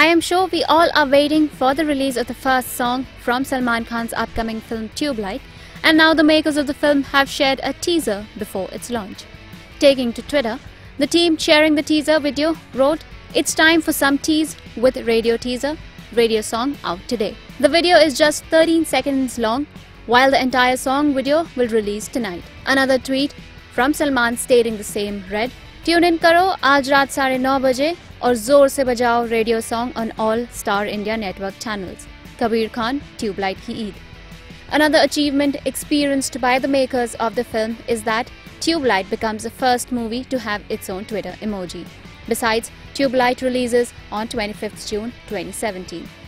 I am sure we all are waiting for the release of the first song from Salman Khan's upcoming film Tube Light, and now the makers of the film have shared a teaser before its launch. Taking to Twitter, the team sharing the teaser video wrote, "It's time for some tease with radio teaser, radio song out today." The video is just 13 seconds long, while the entire song video will release tonight. Another tweet from Salman stating the same read, "Tune in karo aaj raat 9:30 baje और जोर से बजाओ radio song on all Star India network channels. Kabir Khan, Tube Light ki Eid." Another achievement experienced by the makers of the film is that Tube Light becomes the first movie to have its own Twitter emoji. Besides, Tube Light releases on 25th June 2017.